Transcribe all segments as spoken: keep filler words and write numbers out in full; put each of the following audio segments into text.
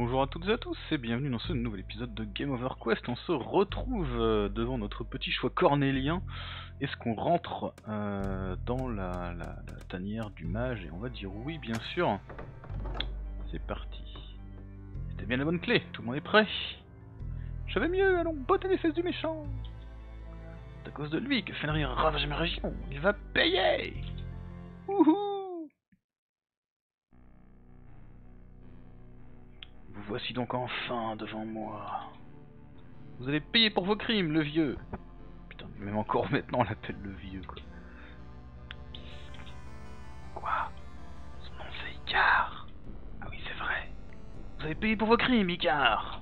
Bonjour à toutes et à tous et bienvenue dans ce nouvel épisode de Game Over Quest. On se retrouve euh, devant notre petit choix cornélien. Est-ce qu'on rentre euh, dans la, la, la tanière du mage? Et on va dire oui, bien sûr. C'est parti. C'était bien la bonne clé, tout le monde est prêt? Je savais mieux, allons botter les fesses du méchant. C'est à cause de lui que Fenrir ravage ma région, il va payer. Wouhou! Vous voici donc enfin devant moi. Vous allez payer pour vos crimes, le vieux. Putain, même encore maintenant on l'appelle le vieux, quoi. Quoi? Son nom c'est Icar. Ah oui, c'est vrai. Vous avez payé pour vos crimes, Icar.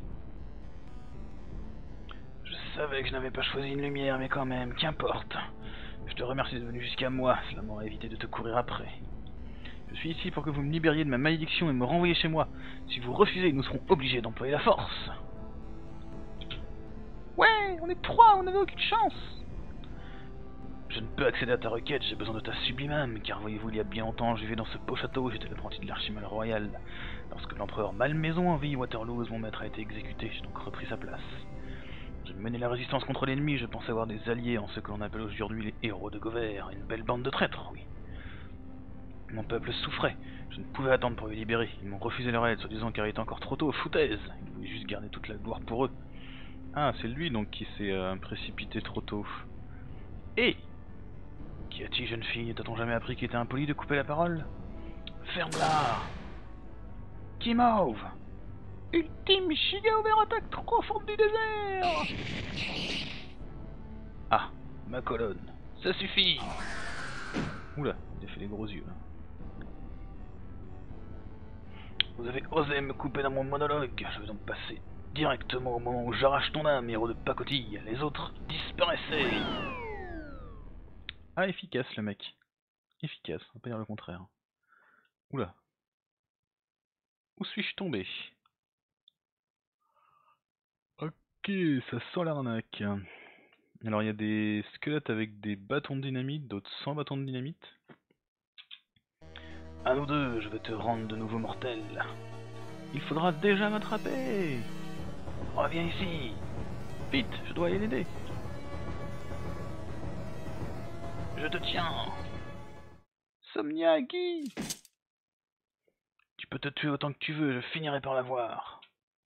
Je savais que je n'avais pas choisi une lumière, mais quand même, qu'importe. Je te remercie d'être venu jusqu'à moi, cela m'aurait évité de te courir après. Je suis ici pour que vous me libériez de ma malédiction et me renvoyiez chez moi. Si vous refusez, nous serons obligés d'employer la force. Ouais, on est trois, on n'avait aucune chance. Je ne peux accéder à ta requête, j'ai besoin de ta sublime âme, car voyez-vous, il y a bien longtemps, je vivais dans ce beau château, j'étais l'apprenti de l'archimal royal. Lorsque l'empereur Malmaison envahit Waterloo, mon maître a été exécuté, j'ai donc repris sa place. J'ai mené la résistance contre l'ennemi, je pensais avoir des alliés en ce que l'on appelle aujourd'hui les héros de Gover, une belle bande de traîtres, oui. Mon peuple souffrait, je ne pouvais attendre pour les libérer, ils m'ont refusé leur aide, soi-disant car il était encore trop tôt, foutaise, ils voulaient juste garder toute la gloire pour eux. Ah, c'est lui donc qui s'est euh, précipité trop tôt. Et qu'y a-t-il, jeune fille? T'a-t-on jamais appris qu'il était impoli de couper la parole? Ferme-la! Qui m'ouvre? Ultime Shiga ouvert attaque trop forte du désert! Ah, ma colonne. Ça suffit! Oula, il a fait les gros yeux là. Vous avez osé me couper dans mon monologue, je vais donc passer directement au moment où j'arrache ton âme, héros de pacotille. Les autres disparaissez! Ah, efficace le mec. Efficace, on va pas dire le contraire. Oula. Où suis-je tombé? Ok, ça sent l'arnaque. Alors il y a des squelettes avec des bâtons de dynamite, d'autres sans bâtons de dynamite. À nous deux, je vais te rendre de nouveau mortel. Il faudra déjà m'attraper. Reviens ici. Vite, je dois aller l'aider. Je te tiens. Somniaki. Tu peux te tuer autant que tu veux, je finirai par l'avoir.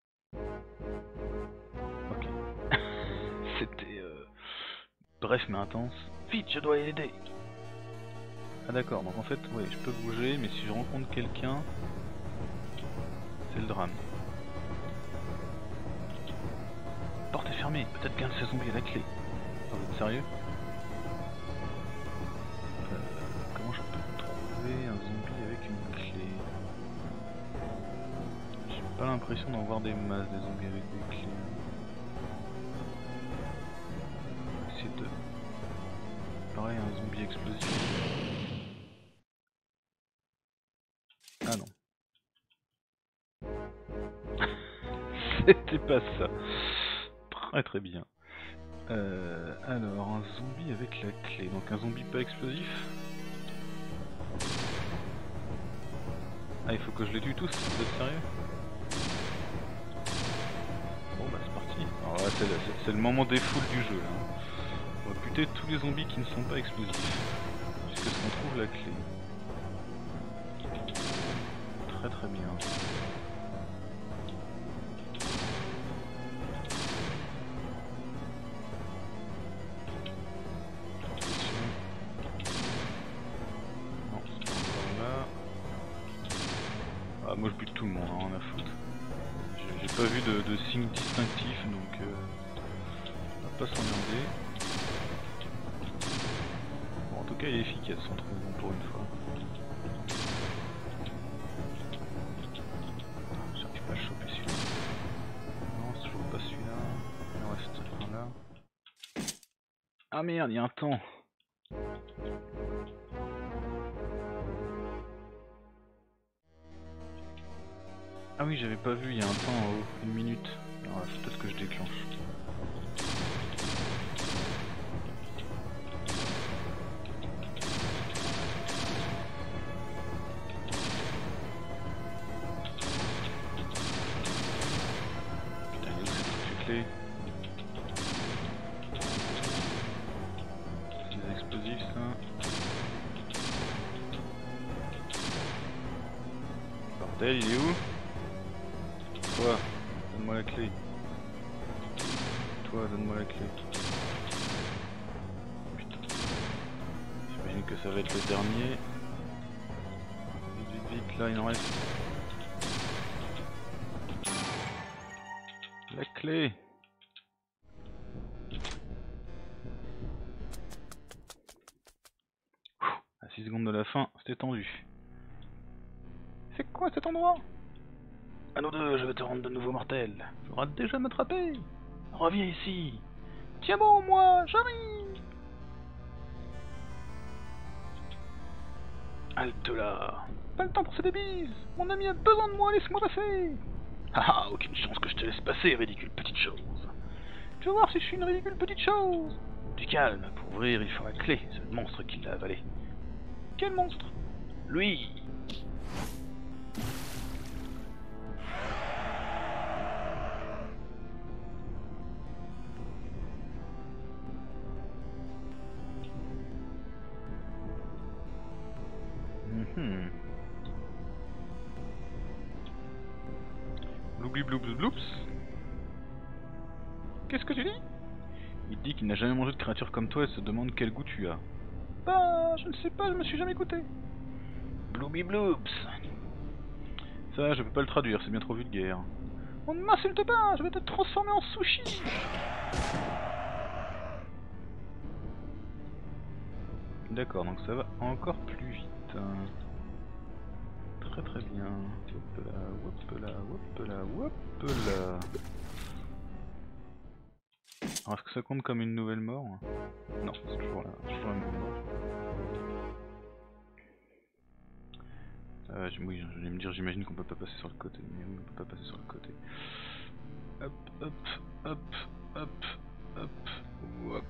Ok. C'était euh, bref mais intense. Vite, je dois aller l'aider. Ah d'accord, donc en fait, ouais, je peux bouger, mais si je rencontre quelqu'un, c'est le drame. La porte est fermée, peut-être qu'un de ces zombies a la clé. Ah, vous êtes sérieux? euh, Comment je peux trouver un zombie avec une clé? J'ai pas l'impression d'en voir des masses, des zombies avec des clés. C'est de... Pareil, un zombie explosif. Ah non. C'était pas ça. Très très bien. Euh, alors, un zombie avec la clé. Donc un zombie pas explosif. Ah, il faut que je les tue tous, vous êtes sérieux? Bon bah c'est parti. Alors là, c'est le, le moment des foules du jeu là. On va buter tous les zombies qui ne sont pas explosifs. Jusqu'à ce qu'on trouve la clé. Très très bien. Non, c'est encore là. Ah, moi je bute tout le monde, hein, rien à foutre. J'ai pas vu de, de signe distinctif, donc euh, on va pas s'emmerder. Bon, en tout cas il est efficace, on trouve bon pour une fois. J'arrive pas à choper celui-là. Non, c'est toujours pas celui-là. Il en reste un là. Ah merde, il y a un temps. Ah oui, j'avais pas vu, il y a un temps en haut, une minute. Alors faut peut-être que je déclenche. clé? C'est des explosifs ça. Bordel, il est où? Toi, donne-moi la clé. Toi, donne-moi la clé. Putain. J'imagine que ça va être le dernier. Vite, vite, vite, là il en reste. La clé. À six secondes de la fin, c'était tendu. C'est quoi cet endroit? À nous deux, je vais te rendre de nouveau mortel. Faudra déjà m'attraper. Reviens ici. Tiens bon, moi, j'arrive. Halte là. Pas le temps pour ces débises. Mon ami a besoin de moi, laisse-moi passer. Ah, aucune chance que je te laisse passer, ridicule petite chose. Tu vas voir si je suis une ridicule petite chose. Du calme, pour ouvrir il faut la clé, c'est le monstre qui l'a avalé. Quel monstre? Lui. Mm-hmm. Bloubli bloops bloops. Qu'est-ce que tu dis? Il dit qu'il n'a jamais mangé de créature comme toi et se demande quel goût tu as. Bah, je ne sais pas, je me suis jamais goûté. Blooby bloops. Ça, je peux pas le traduire, c'est bien trop vulgaire. On ne m'insulte pas, je vais te transformer en sushi. D'accord, donc ça va encore plus vite. Très très bien. Hop là, hop là, hop là, hop là. Alors est-ce que ça compte comme une nouvelle mort? Non, c'est toujours la, toujours la même mort. Euh, oui, je vais me dire, j'imagine qu'on peut pas passer sur le côté, mais oui, on peut pas passer sur le côté. Hop, hop, hop, hop, hop, hop.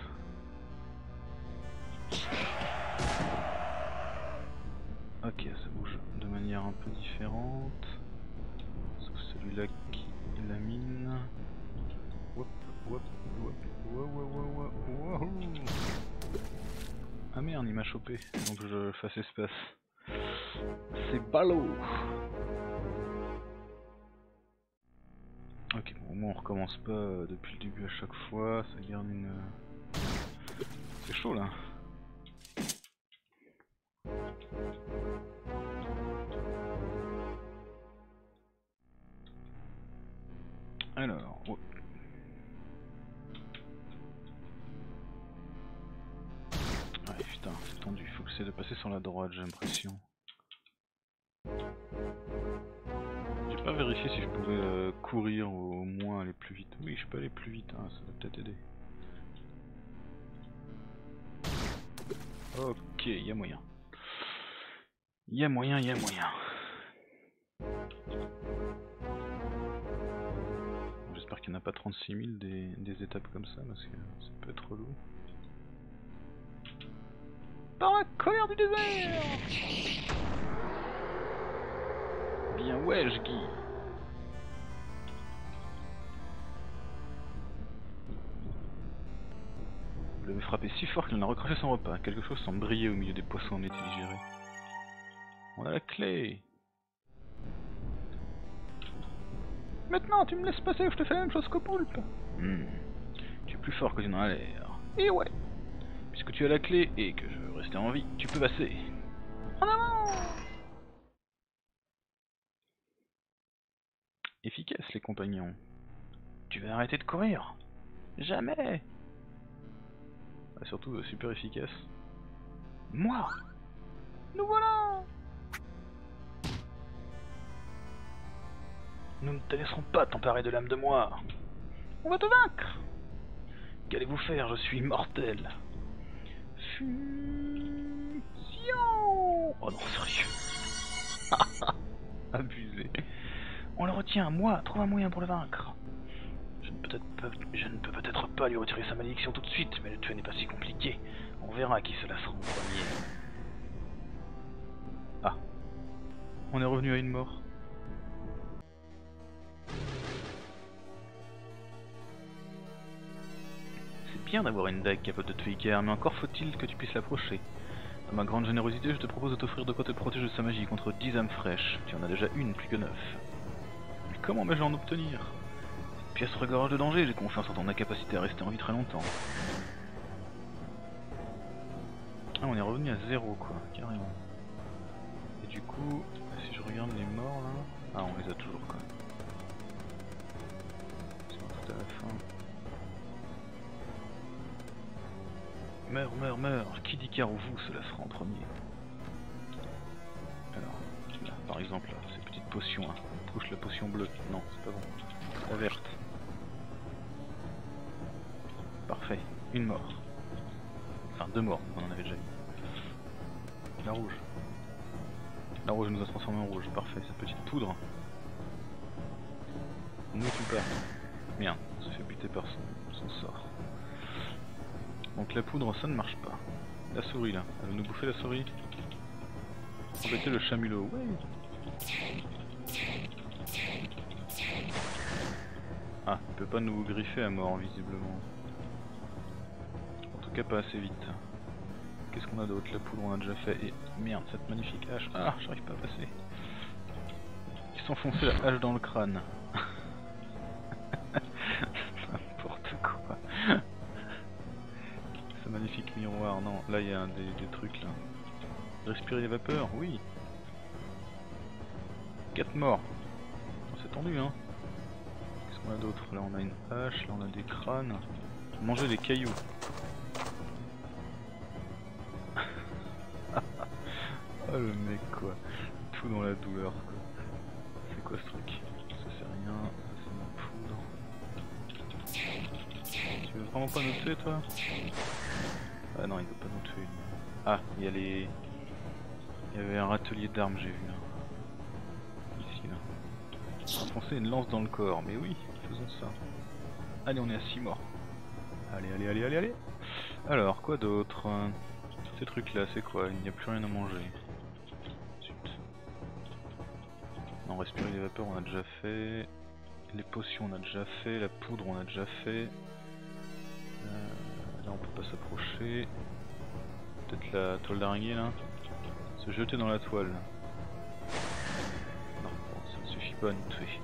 Ok, ça bouge de manière un peu différente. Sauf celui-là qui est la mine. Wop, wop, wop, wop, wop, wop, wop. Ah merde, il m'a chopé, donc je fasse espace. C'est ballot. Ok, bon, au moins on recommence pas depuis le début à chaque fois, ça garde une... C'est chaud là. Alors... Oh. Ouais putain, c'est tendu, faut que j'essaie de passer sur la droite, j'ai l'impression. J'ai pas vérifié si je pouvais euh, courir ou au moins aller plus vite. Oui, je peux aller plus vite, hein, ça va peut-être aider. Ok, il y a moyen. Il y a moyen, il y a moyen. J'espère qu'il n'y en a pas trente-six mille des, des étapes comme ça, parce que ça peut être relou. Par la colère du désert! Bien ouais, je Guy. Vous l'avez frappé si fort qu'il en a recraché son repas. Quelque chose semble briller au milieu des poissons en été digérés. On a la clé. Maintenant, tu me laisses passer ou je te fais la même chose qu'au poulpe. Hmm. Tu es plus fort que tu n'en as l'air. Et ouais. Puisque tu as la clé et que je veux rester en vie, tu peux passer. En avant! Efficace, les compagnons. Tu vas arrêter de courir? Jamais! Ah, surtout, euh, super efficace. Moi! Nous voilà! Nous ne te laisserons pas t'emparer de l'âme de moi. On va te vaincre! Qu'allez-vous faire? Je suis mortel. Fusion! Oh non, sérieux. Abusé. On le retient, moi, trouve un moyen pour le vaincre. Je ne, peut pas, je ne peux peut-être pas lui retirer sa malédiction tout de suite, mais le tuer n'est pas si compliqué. On verra qui se lassera en premier. Ah. On est revenu à une mort. bien d'avoir une dague capable de te Icar, mais encore faut-il que tu puisses l'approcher. Dans ma grande générosité, je te propose de t'offrir de quoi te protéger de sa magie contre dix âmes fraîches. Tu en as déjà une, plus que neuf. Mais comment vais-je en obtenir? Cette pièce regorge de danger, j'ai confiance en ton incapacité à rester en vie très longtemps. Ah, on est revenu à zéro, quoi, carrément. Et du coup, si je regarde les morts, là... Ah, on les a toujours, quoi. C'est tout à la fin. Meurs, meurs, meurs. Qui dit car ou vous, cela sera en premier. Alors, là, par exemple, là, ces petites potions, hein. Touche la potion bleue. Non, c'est pas bon. La verte. Parfait. Une mort. Enfin, deux morts, on en avait déjà eu. La rouge. La rouge nous a transformé en rouge. Parfait, cette petite poudre. Nous tu pars. Merde, on se fait buter par son, son sort. Donc la poudre, ça ne marche pas. La souris là, elle va nous bouffer la souris. Embêter le chamulot, ouais. Ah, il peut pas nous griffer à mort visiblement. En tout cas pas assez vite. Qu'est-ce qu'on a d'autre? La poudre on a déjà fait. Et merde, cette magnifique hache. Ah, j'arrive pas à passer. Ils s'enfonçaient la hache dans le crâne. N'importe quoi. Ce magnifique miroir, non, là il y a un des, des trucs là. Respirer les vapeurs, oui. quatre morts. C'est tendu hein. Qu'est-ce qu'on a d'autre? Là on a une hache, là on a des crânes. Manger des cailloux. Oh le mec quoi. Tout dans la douleur quoi. C'est quoi ce truc? Ça c'est rien, ça c'est ma poudre. Tu veux vraiment pas nous tuer toi? Ah non il veut pas nous tuer. Ah il y a les... Il y avait un râtelier d'armes j'ai vu là. Ici là. Enfoncer une lance dans le corps, mais oui, faisons ça. Allez on est à six morts. Allez allez allez allez allez. Alors quoi d'autre? Ces trucs là c'est quoi? Il n'y a plus rien à manger. Non, respirer les vapeurs on a déjà fait, les potions on a déjà fait, la poudre on a déjà fait, euh, là on peut pas s'approcher, peut-être la toile d'araignée là, se jeter dans la toile. Non, bon, ça ne suffit pas à nous tuer.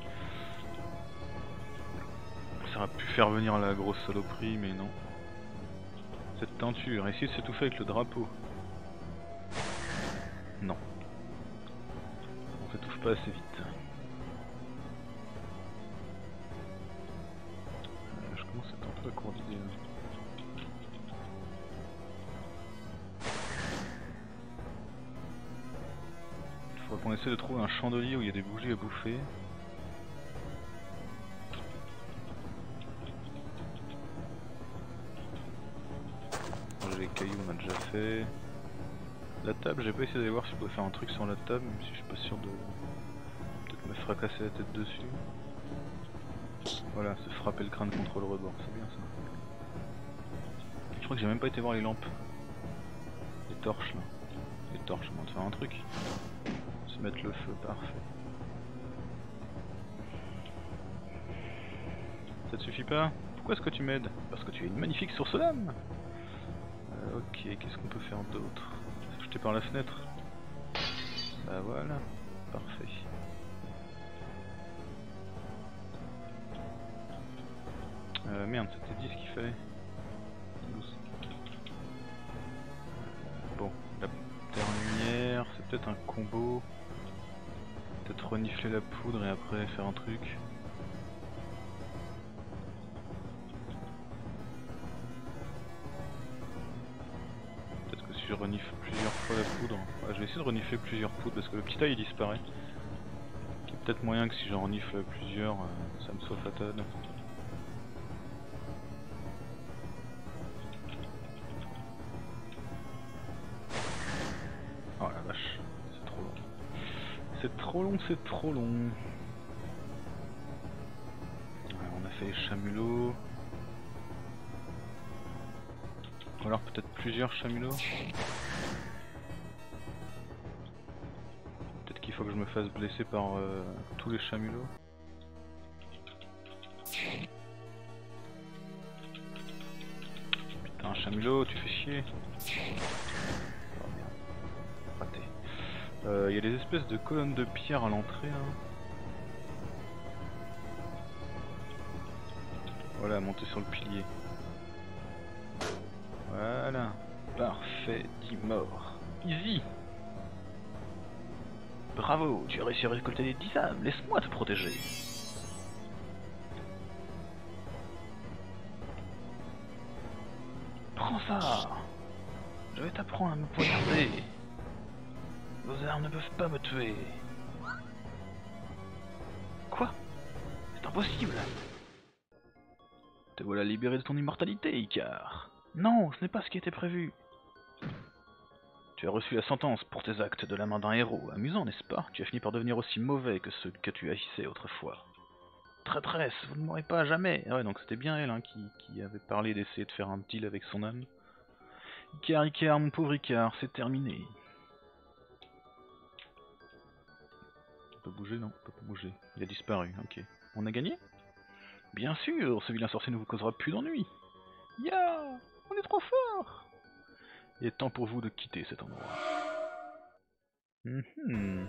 Ça aurait pu faire venir la grosse saloperie mais non. Cette teinture, essayer de s'étouffer avec le drapeau. Non. On s'étouffe pas assez vite. Euh, je commence à être un peu à court d'idées là. Il faudra qu'on essaie de trouver un chandelier où il y a des bougies à bouffer. Manger les cailloux on a déjà fait. La table, j'ai pas essayé d'aller voir si je pouvais faire un truc sur la table, même si je suis pas sûr de peut-être me fracasser la tête dessus. Voilà, se frapper le crâne contre le rebord, c'est bien ça. Je crois que j'ai même pas été voir les lampes. Les torches là. Les torches, on va te faire un truc. Se mettre le feu, parfait. Ça te suffit pas? Pourquoi est-ce que tu m'aides? Parce que tu es une magnifique source d'âme. Euh, ok, qu'est-ce qu'on peut faire d'autre? Jeter par la fenêtre. Bah voilà, parfait. Euh, merde, c'était dix qu'il fallait. douze. Bon, la dernière, c'est peut-être un combo. Peut-être renifler la poudre et après faire un truc. Peut-être que si je renifle plusieurs fois la poudre, ouais, je vais essayer de renifler plusieurs poudres parce que le petit œil il disparaît. Il y a peut-être moyen que si j'en renifle plusieurs, euh, ça me soit fatal. Oh la vache, c'est trop long. C'est trop long, c'est trop long. Ouais, on a fait les chamulots. Ou alors peut-être plusieurs chamulots. Peut-être qu'il faut que je me fasse blesser par euh, tous les chamulots. Chamulot, tu fais chier. Oh merde. Raté. Il euh, y a des espèces de colonnes de pierre à l'entrée là. Voilà, monter sur le pilier. Voilà. Parfait, dix morts. Easy. Bravo, tu as réussi à récolter les dix âmes, laisse-moi te protéger. Prends ça. Je vais t'apprendre à me poignarder. Vos armes ne peuvent pas me tuer. Quoi? C'est impossible. Te voilà libéré de ton immortalité, Icar. Non, ce n'est pas ce qui était prévu. Tu as reçu la sentence pour tes actes de la main d'un héros. Amusant, n'est-ce pas? Tu as fini par devenir aussi mauvais que ceux que tu haïssais autrefois. Traîtresse, vous ne mourrez pas jamais. Ah ouais, donc c'était bien elle hein, qui, qui avait parlé d'essayer de faire un deal avec son âme. Icar, Icar, mon pauvre Icar, c'est terminé. On peut bouger? Non, on peut pas bouger. Il a disparu, ok. On a gagné? Bien sûr, ce vilain sorcier ne vous causera plus d'ennuis. Ya, on est trop fort. Il est temps pour vous de quitter cet endroit. Mm-hmm.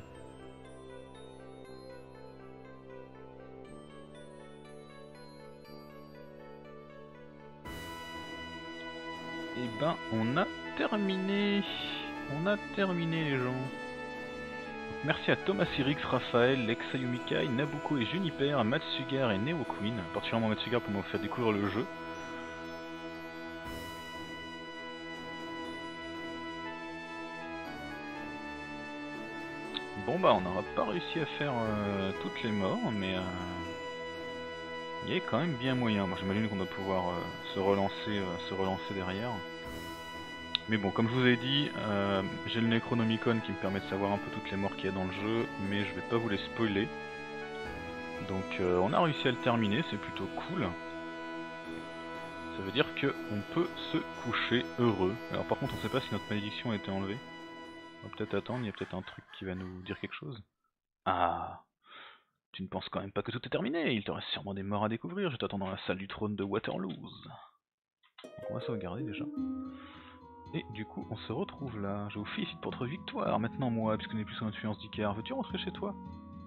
Et ben, on a terminé. On a terminé les gens. Merci à Thomas Irix, Raphaël, Lex Ayumikai, Nabucco et Juniper, à Matsugar et Neo Queen, particulièrement Matsugar pour me faire découvrir le jeu. Bon bah on n'aura pas réussi à faire euh, toutes les morts, mais euh, il y a quand même bien moyen. Moi j'imagine qu'on doit pouvoir euh, se relancer, euh, se relancer derrière. Mais bon, comme je vous ai dit, euh, j'ai le Necronomicon qui me permet de savoir un peu toutes les morts qu'il y a dans le jeu, mais je vais pas vous les spoiler. Donc euh, on a réussi à le terminer, c'est plutôt cool. Ça veut dire qu'on peut se coucher heureux. Alors par contre on sait pas si notre malédiction a été enlevée. On va peut-être attendre, il y a peut-être un truc qui va nous dire quelque chose. Ah, tu ne penses quand même pas que tout est terminé, il te reste sûrement des morts à découvrir, je t'attends dans la salle du trône de Waterloo. Donc on va sauvegarder déjà. Et du coup, on se retrouve là. Je vous félicite pour votre victoire. Maintenant, moi, puisqu'on n'est plus sous l'influence d'Icar, veux-tu rentrer chez toi?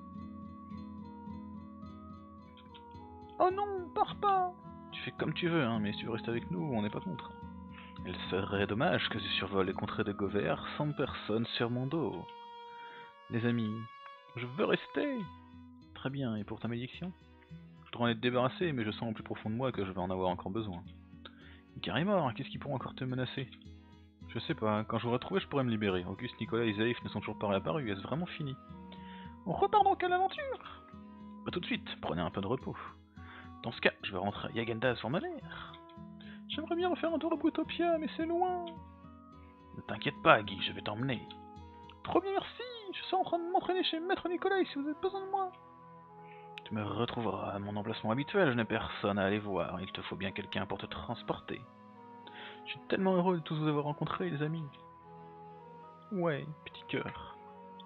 Oh non, pars pas! Tu fais comme tu veux, hein, mais si tu veux rester avec nous, on n'est pas contre. Il serait dommage que tu survoles les contrées de Gover sans personne sur mon dos. Les amis, je veux rester! Très bien, et pour ta malédiction? Je dois en être débarrassé, mais je sens au plus profond de moi que je vais en avoir encore besoin. Icar est mort, qu'est-ce qui pourrait encore te menacer? Je sais pas, quand je l'aurai trouvé, je pourrais me libérer. Auguste, Nicolas et Zaïf ne sont toujours pas réapparus, est-ce vraiment fini? On repart donc à l'aventure? Pas tout de suite, prenez un peu de repos. Dans ce cas, je vais rentrer à Yagandaz pour ma mère. J'aimerais bien refaire un tour à Brutopia, mais c'est loin. Ne t'inquiète pas, Guy, je vais t'emmener. Trop bien, merci. Je suis en train de m'entraîner chez Maître Nicolas si vous avez besoin de moi. Tu me retrouveras à mon emplacement habituel, je n'ai personne à aller voir. Il te faut bien quelqu'un pour te transporter. Je suis tellement heureux de tous vous avoir rencontrés, les amis. Ouais, petit cœur.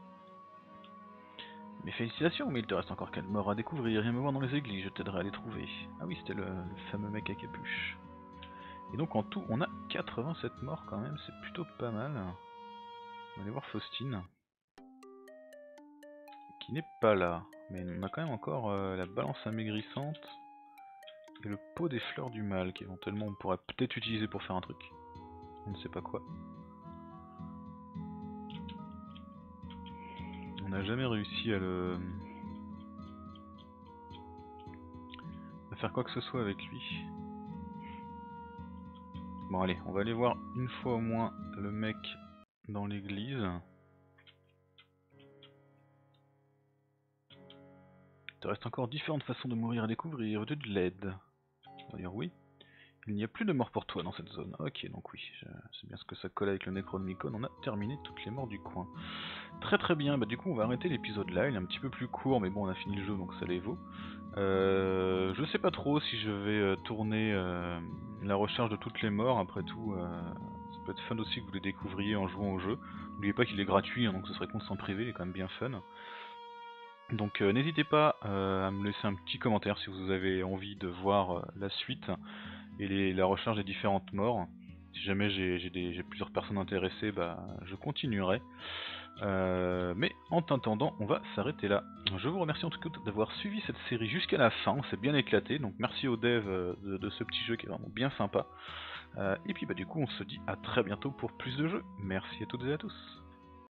Mes félicitations, mais il te reste encore quatre morts à découvrir. Viens me voir dans les églises, je t'aiderai à les trouver. Ah oui, c'était le, le fameux mec à capuche. Et donc en tout, on a quatre-vingt-sept morts quand même, c'est plutôt pas mal. On va aller voir Faustine. Qui n'est pas là. Mais on a quand même encore euh, la balance amaigrissante. Et le pot des fleurs du mal, qu'éventuellement on pourrait peut-être utiliser pour faire un truc. On ne sait pas quoi. On n'a jamais réussi à le... à faire quoi que ce soit avec lui. Bon allez, on va aller voir une fois au moins le mec dans l'église. Il te reste encore différentes façons de mourir à découvrir, de l'aide. On va dire oui. Il n'y a plus de mort pour toi dans cette zone. Ok, donc oui, c'est bien ce que ça colle avec le Necronomicon. On a terminé toutes les morts du coin. Très très bien, bah du coup on va arrêter l'épisode là. Il est un petit peu plus court, mais bon on a fini le jeu donc ça les vaut. Euh, je sais pas trop si je vais euh, tourner euh, la recherche de toutes les morts. Après tout, euh, ça peut être fun aussi que vous les découvriez en jouant au jeu. N'oubliez pas qu'il est gratuit, hein, donc ce serait con de s'en priver, il est quand même bien fun. Donc euh, n'hésitez pas euh, à me laisser un petit commentaire si vous avez envie de voir euh, la suite et les, la recherche des différentes morts. Si jamais j'ai j'ai des- j'ai plusieurs personnes intéressées, bah je continuerai. Euh, mais en attendant, on va s'arrêter là. Je vous remercie en tout cas d'avoir suivi cette série jusqu'à la fin, on s'est bien éclaté, donc merci aux devs euh, de, de ce petit jeu qui est vraiment bien sympa. Euh, et puis bah du coup on se dit à très bientôt pour plus de jeux. Merci à toutes et à tous.